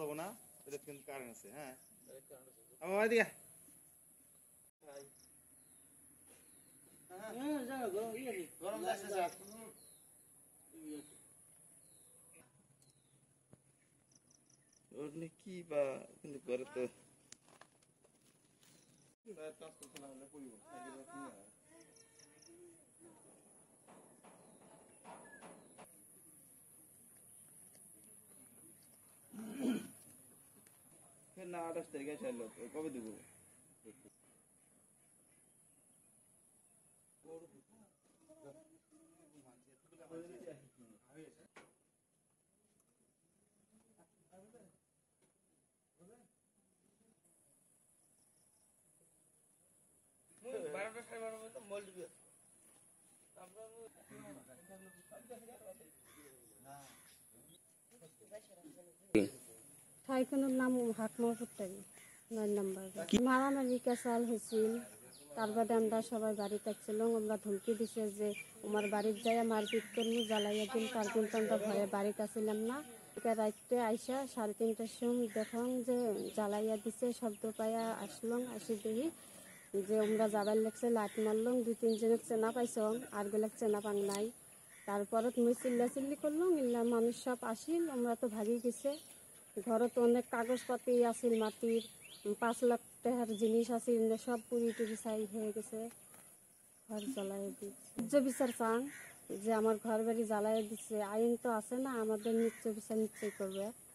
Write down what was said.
যাবো না, এটা কিন্তু কারেন্ট আছে। হ্যাঁ আমার বাড়ি দিকে গরম কি বা কিন্তু করে তো না 28 তারিখে চাইলো কবে দেবো? ঠাইখনৰ নাম হাকমার ফুটারি 9 নম্বর। মারামারি কেসাল হয়েছিল, তার বাদে আমরা সবাই বাড়ি থাকছিলাম। আমরা ধমকি দিছে যে আমার বাড়ির যাইয়া মারপিট করবো, জ্বালাইয়া দিন। তার কিন্তু আমরা ভয়ে বাড়িতে আসছিলাম না। রাইতে আইসা 3:30টার সময় দেখলাম যে জ্বালাইয়া দিছে, শব্দ পাইয়া আসলাম। আসি দেখি যে আমরা যাবার লাগছে, লাইট মারলাম। 2-3 জনের চেনা পাইছং, আর গুলাক চেনা পান নাই। তারপরে তুমি চিল্লাচিল্লি করলাম, মানুষ সব আসিল। আমরা তো ভাগি গেছে। ঘরত অনেক কাগজপাতি আছিল, মাটির 5 লাখ টাকার জিনিস আছিল, সব পুরি টুরি চাই হয়ে গেছে। ঘর জ্বালাই দিচ্ছে। বিচার চান যে আমার ঘর বাড়ি জ্বালাই দিচ্ছে, আইন তো আছে না, আমাদের নিশ্চয় বিচার নিশ্চয় করবে।